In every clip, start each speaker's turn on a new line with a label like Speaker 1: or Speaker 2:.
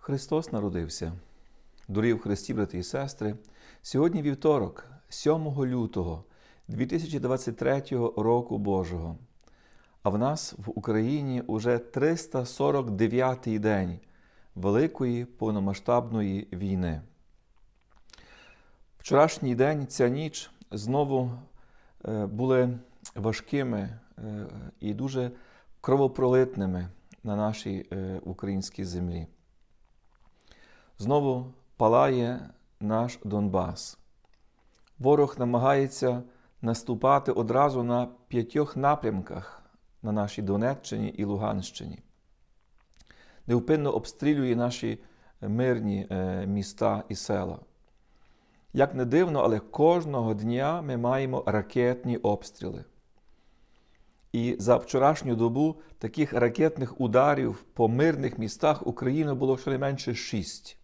Speaker 1: Христос народився. Дорогі в Христі, брати і сестри, сьогодні вівторок, 7 лютого 2023 року Божого. А в нас в Україні уже 349-й день Великої повномасштабної війни. Вчорашній день, ця ніч знову були важкими і дуже кровопролитними на нашій українській землі. Знову палає наш Донбас. Ворог намагається наступати одразу на 5 напрямках на нашій Донеччині і Луганщині. Невпинно обстрілює наші мирні міста і села. Як не дивно, але кожного дня ми маємо ракетні обстріли. І за вчорашню добу таких ракетних ударів по мирних містах України було щонайменше 6.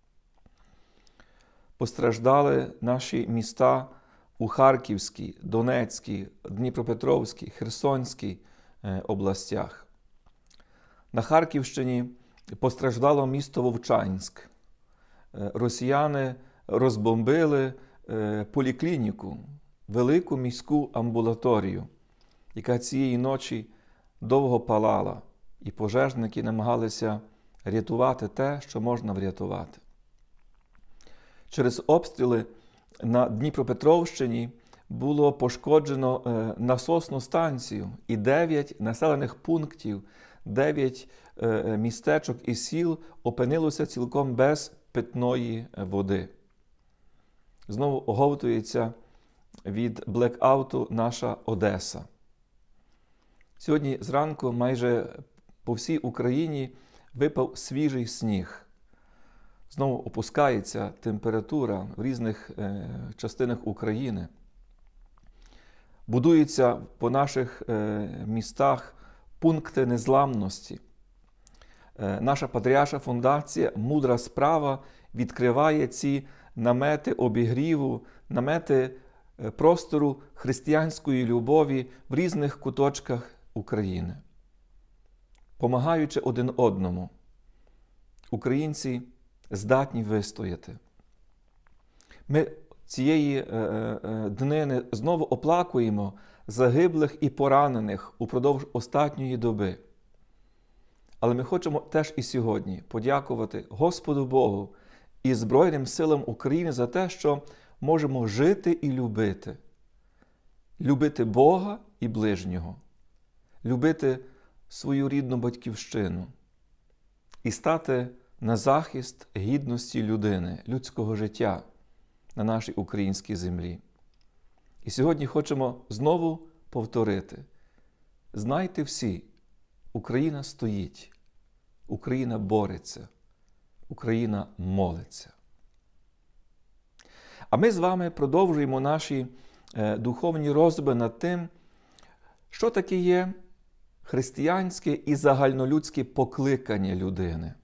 Speaker 1: Постраждали наші міста у Харківській, Донецькій, Дніпропетровській, Херсонській областях. На Харківщині постраждало місто Вовчанськ. Росіяни розбомбили поліклініку, велику міську амбулаторію, яка цієї ночі довго палала, і пожежники намагалися рятувати те, що можна врятувати. Через обстріли на Дніпропетровщині було пошкоджено насосну станцію, і 9 населених пунктів, 9 містечок і сіл опинилося цілком без питної води. Знову оговтується від блекауту наша Одеса. Сьогодні зранку майже по всій Україні випав свіжий сніг. Знову опускається температура в різних частинах України. Будуються по наших містах пункти незламності. Наша Патріарша фундація «Мудра справа» відкриває ці намети обігріву, намети простору християнської любові в різних куточках України. Помагаючи один одному, українці здатні вистояти. Ми цієї днини знову оплакуємо загиблих і поранених упродовж останньої доби. Але ми хочемо теж і сьогодні подякувати Господу Богу і Збройним силам України за те, що можемо жити і любити. Любити Бога і ближнього. Любити свою рідну батьківщину. І стати на захист гідності людини, людського життя на нашій українській землі. І сьогодні хочемо знову повторити. Знайте всі, Україна стоїть, Україна бореться, Україна молиться. А ми з вами продовжуємо наші духовні роздуми над тим, що таке є християнське і загальнолюдське покликання людини.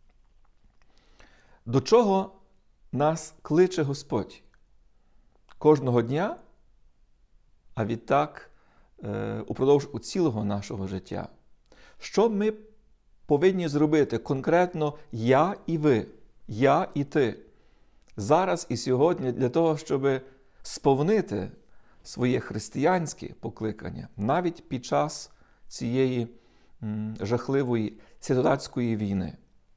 Speaker 1: До чого нас кличе Господь? Кожного дня, а відтак упродовж цілого нашого життя. Що ми повинні зробити конкретно я і ви, я і ти, зараз і сьогодні для того, щоб сповнити своє християнське покликання, навіть під час цієї жахливої святотатської війни.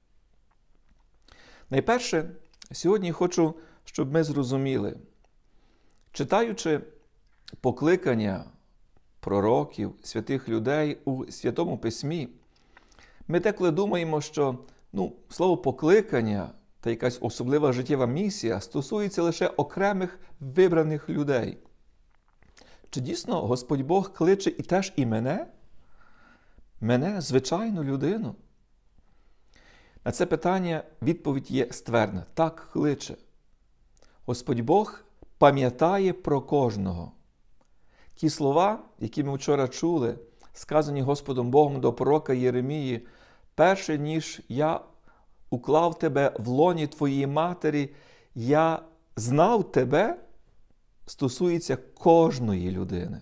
Speaker 1: Найперше, сьогодні хочу, щоб ми зрозуміли, читаючи покликання пророків, святих людей у Святому Письмі, ми деколи думаємо, що слово покликання та якась особлива життєва місія стосується лише окремих вибраних людей. Чи дійсно Господь Бог кличе і теж і мене? Мене, звичайну людину? На це питання відповідь є ствердна. Так кличе. Господь Бог пам'ятає про кожного. Ті слова, які ми вчора чули, сказані Господом Богом до пророка Єремії, «Перше, ніж я уклав тебе в лоні твоєї матері, я знав тебе», стосується кожної людини.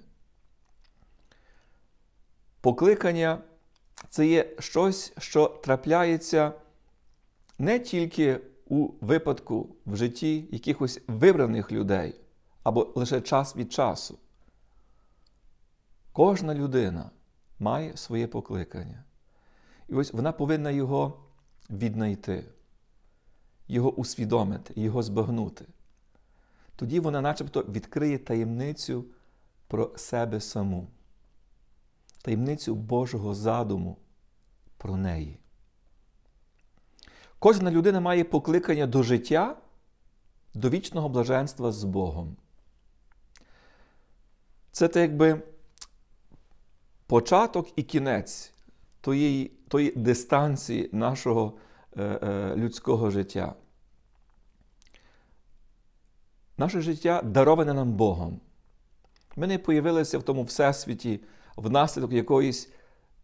Speaker 1: Покликання – це є щось, що трапляється не тільки у випадку в житті якихось вибраних людей, або лише час від часу. Кожна людина має своє покликання. І ось вона повинна його віднайти, його усвідомити, його збагнути. Тоді вона начебто відкриє таємницю про себе саму, таємницю Божого задуму про неї. Кожна людина має покликання до життя, до вічного блаженства з Богом. Це якби початок і кінець тої дистанції нашого людського життя. Наше життя дароване нам Богом. Ми не появилися в тому всесвіті внаслідок якоїсь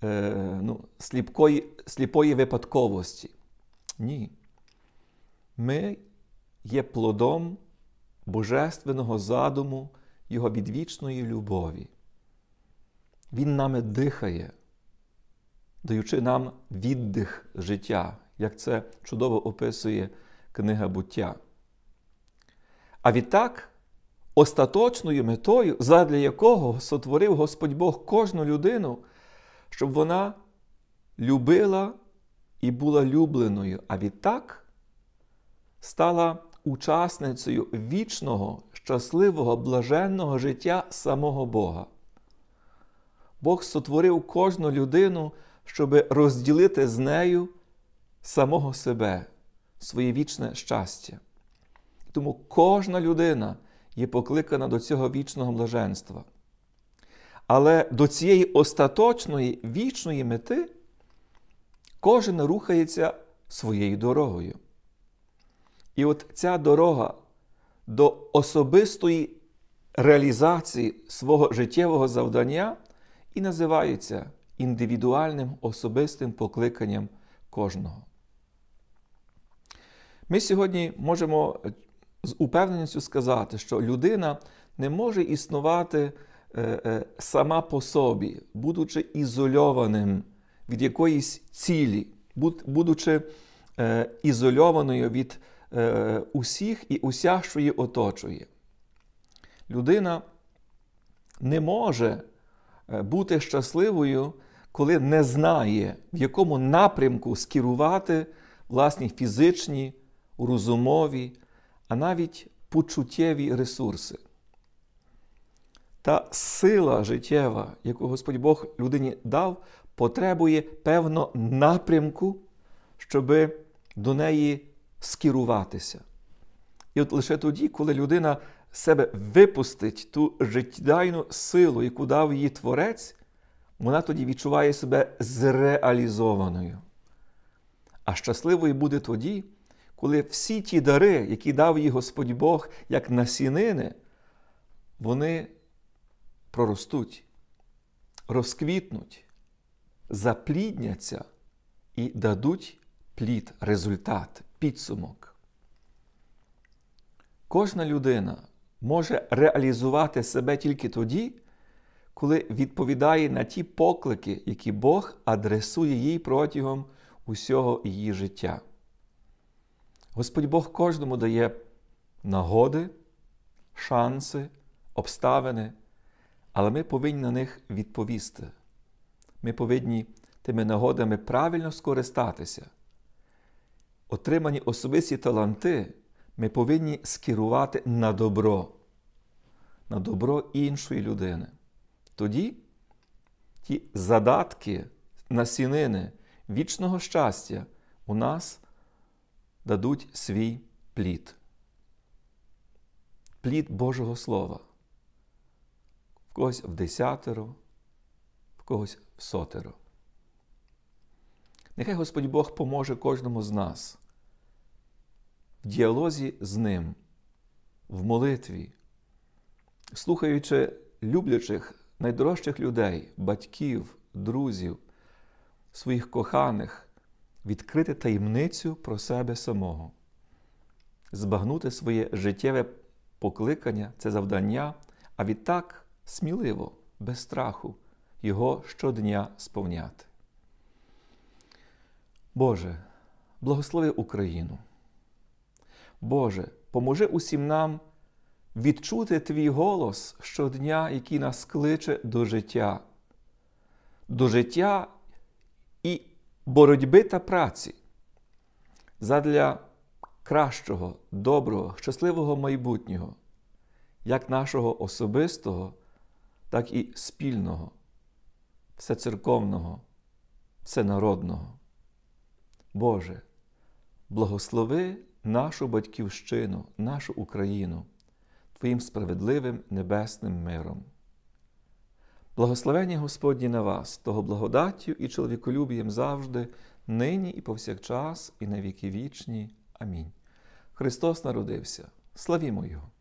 Speaker 1: сліпої випадковості. Ні. Ми є плодом божественного задуму Його відвічної любові. Він нами дихає, даючи нам віддих життя, як це чудово описує книга «Буття». А відтак, остаточною метою, задля якого сотворив Господь Бог кожну людину, щоб вона любила і була любленою, а відтак стала учасницею вічного, щасливого, блаженного життя самого Бога. Бог сотворив кожну людину, щоб розділити з нею самого себе, своє вічне щастя. Тому кожна людина є покликана до цього вічного блаженства. Але до цієї остаточної, вічної мети кожен рухається своєю дорогою. І от ця дорога до особистої реалізації свого життєвого завдання і називається індивідуальним особистим покликанням кожного. Ми сьогодні можемо з упевненістю сказати, що людина не може існувати сама по собі, будучи ізольованим від якоїсь цілі, будучи ізольованою від усіх і уся, що її оточує. Людина не може бути щасливою, коли не знає, в якому напрямку скерувати власні фізичні, розумові, а навіть почуттєві ресурси. Та сила життєва, яку Господь Бог людині дав, потребує певного напрямку, щоб до неї скеруватися. І от лише тоді, коли людина себе випустить ту життєдайну силу, яку дав їй Творець, вона тоді відчуває себе зреалізованою. А щасливою буде тоді, коли всі ті дари, які дав їй Господь Бог, як насінини, вони проростуть, розквітнуть, заплідняться і дадуть плід, результат, підсумок. Кожна людина може реалізувати себе тільки тоді, коли відповідає на ті поклики, які Бог адресує їй протягом усього її життя. Господь Бог кожному дає нагоди, шанси, обставини, але ми повинні на них відповісти. Ми повинні тими нагодами правильно скористатися. Отримані особисті таланти ми повинні скерувати на добро іншої людини. Тоді ті задатки, насінини вічного щастя у нас дадуть свій плід. Плід Божого Слова. В когось в 10, в когось в 100. Нехай Господь Бог поможе кожному з нас в діалозі з Ним, в молитві, слухаючи люблячих, найдорожчих людей, батьків, друзів, своїх коханих, відкрити таємницю про себе самого, збагнути своє життєве покликання, це завдання, а відтак сміливо, без страху, його щодня сповняти. Боже, Благослови Україну. Боже, поможи усім нам відчути Твій голос щодня, який нас кличе до життя. До життя і боротьби та праці задля кращого, доброго, щасливого майбутнього, як нашого особистого, так і спільного, всецерковного, всенародного. Боже, благослови нашу Батьківщину, нашу Україну Твоїм справедливим небесним миром. Благословення Господні на вас, того благодаттю і чоловіколюбієм завжди, нині і повсякчас, і на віки вічні. Амінь. Христос народився. Славімо Його!